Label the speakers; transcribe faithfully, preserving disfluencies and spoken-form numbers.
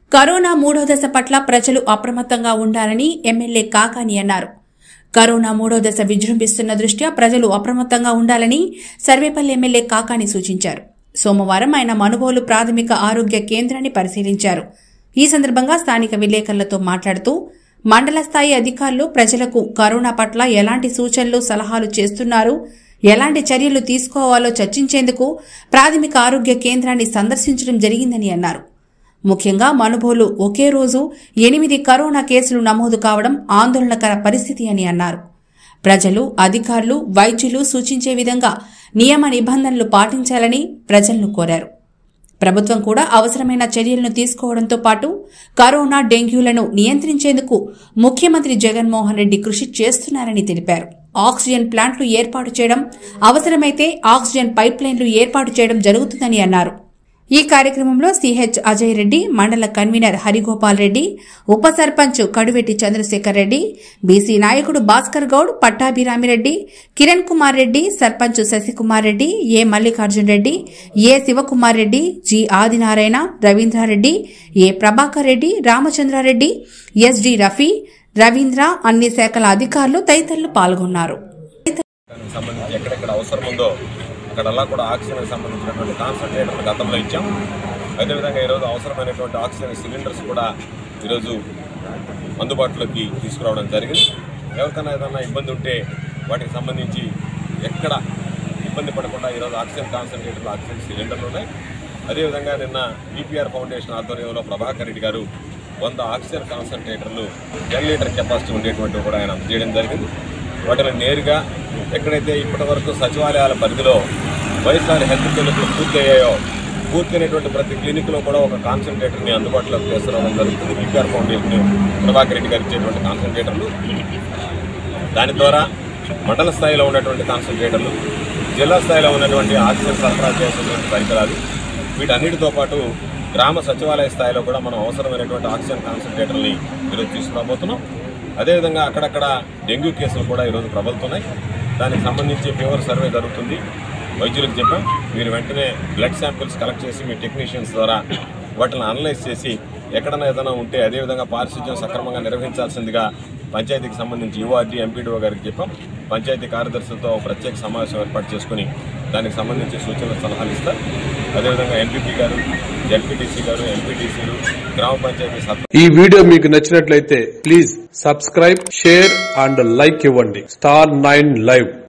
Speaker 1: Corona మూడో దశ పట్ల ప్రజలు అప్రమత్తంగా ఉండాలని ఎమ్మెల్యే కాకాని అన్నారు. కరోనా మూడో దశ విజృంభిస్తున్న దృష్ట్యా ప్రజలు అప్రమత్తంగా ఉండాలని సర్వేపల్లి ఎమ్మెల్యే కాకాని సూచించారు. సోమవారం ఆయన మనుబోలు ప్రాథమిక ఆరోగ్య కేంద్రాన్ని పరిశీలించారు. ఈ సందర్భంగా స్థానిక విలేకరులతో మాట్లాడుతూ మండల స్థాయి అధికారులు ప్రజలకు కరోనా పట్ల ఎలాంటి సూచనలు సలహాలు చేస్తున్నారు, ఎలాంటి చర్యలు తీసుకోవాలో చర్చించేందుకు ప్రాథమిక ఆరోగ్య కేంద్రాన్ని సందర్శించడం జరిగిందని అన్నారు. ముఖ్యంగా మనుబోలు ఒకే రోజు ఎనిమిది కరోనా కేసులు నమోదు కావడం ఆందోళనకర పరిస్థితి అని అన్నారు. ప్రజలు, అధికారులు, వైద్యులు సూచించే విధంగా నియమ నిబంధనలు పాటించాలని ప్రజలను కోరారు. ప్రభుత్వం కూడా అవసరమైన చర్యలను తీసుకోవడంతో పాటు కరోనా, డెంగ్యూలను నియంత్రించేందుకు ముఖ్యమంత్రి జగన్మోహన్ రెడ్డి కృషి చేస్తున్నారని తెలిపారు. ఆక్సిజన్ ప్లాంట్లు ఏర్పాటు చేయడం, అవసరమైతే ఆక్సిజన్ పైప్ లైన్లు ఏర్పాటు చేయడం జరుగుతుందని అన్నారు. ఈ కార్యక్రమంలో సిహెచ్ అజయ్ రెడ్డి, మండల కన్వీనర్ హరిగోపాల్ రెడ్డి, ఉప సర్పంచ్ కడువెట్టి చంద్రశేఖర్ రెడ్డి, బీసీ నాయకుడు Bhaskar Goud, Pattabhiramireddy, Kiran Kumar Reddy, sarpanch Sasikumar Reddy, A Mallikarjun Reddy, A Shivakumar Reddy, G Adinarayana, Ravindrareddy, A Prabhakar Reddy, Ramachandrareddy, SD Rafi, Ravindra, అన్ని శాఖల అధికారులు తదితరులు పాల్గొన్నారు.
Speaker 2: అక్కడల్లా కూడా ఆక్సిజన్కి సంబంధించినటువంటి కాన్సన్ట్రేటర్లు గతంలో ఇచ్చాం. అదేవిధంగా ఈరోజు అవసరమైనటువంటి ఆక్సిజన్ సిలిండర్స్ కూడా ఈరోజు అందుబాటులోకి తీసుకురావడం జరిగింది. ఎవరికైనా ఏదైనా ఇబ్బంది ఉంటే వాటికి సంబంధించి ఎక్కడ ఇబ్బంది పడకుండా ఈరోజు ఆక్సిజన్ కాన్సన్ట్రేటర్లు, ఆక్సిజన్ సిలిండర్లు ఉన్నాయి. అదేవిధంగా నిన్న బీపీఆర్ ఫౌండేషన్ ఆధ్వర్యంలో ప్రభాకర్ రెడ్డి గారు వంద ఆక్సిజన్ కాన్సన్ట్రేటర్లు టెన్ లీటర్ కెపాసిటీ ఉండేటువంటివి కూడా ఆయన అందజేయడం జరిగింది. వాటిని నేరుగా ఎక్కడైతే ఇప్పటి వరకు సచివాలయాల పరిధిలో వైఎస్ఆర్ హెల్త్ క్లినిక్లు పూర్తి అయ్యాయో పూర్తయినటువంటి ప్రతి క్లినిక్లో కూడా ఒక కాన్సన్ట్రేటర్ని అందుబాటులోకి తీసుకురావడం జరుగుతుంది. బీపీఆర్ ఫౌండేషన్ ప్రభాకర్ రెడ్డి గారు ఇచ్చేటువంటి కాన్సన్ట్రేటర్లు, దాని ద్వారా మండల స్థాయిలో ఉన్నటువంటి కాన్సన్ట్రేటర్లు, జిల్లా స్థాయిలో ఉన్నటువంటి ఆక్సిజన్ సరఫరా చేసేటువంటి పరికరాలు, వీటన్నిటితో పాటు గ్రామ సచివాలయ స్థాయిలో కూడా మనం అవసరమైనటువంటి ఆక్సిజన్ కాన్సన్ట్రేటర్ని ఈరోజు తీసుకురాబోతున్నాం. అదేవిధంగా అక్కడక్కడ డెంగ్యూ కేసులు కూడా ఈరోజు ప్రబలుతున్నాయి. దానికి సంబంధించి ఫీవర్ సర్వే జరుగుతుంది. వైద్యులకు చెప్పాం, మీరు వెంటనే బ్లడ్ శాంపిల్స్ కలెక్ట్ చేసి మీ టెక్నీషియన్స్ ద్వారా వాటిని అనలైజ్ చేసి ఎక్కడైనా ఏదైనా ఉంటే అదేవిధంగా పారిశుధ్యం సక్రమంగా నిర్వహించాల్సిందిగా పంచాయతీకి సంబంధించి యూఆర్డీ, ఎంపీడీఓ గారికి చెప్పాం. పంచాయతీ కార్యదర్శులతో ప్రత్యేక సమావేశం ఏర్పాటు చేసుకుని దానికి సంబంధించి సూచనలు, సలహాలు ఇస్తారు. అదేవిధంగా ఎంపీపీ గారు, జడ్పీటీసీ గారు, ఎంపీటీసీలు, గ్రామ పంచాయతీ సభ్యులు.
Speaker 3: ఈ వీడియో మీకు నచ్చినట్లయితే please subscribe, share and like ఇవ్వండి. Star nine live.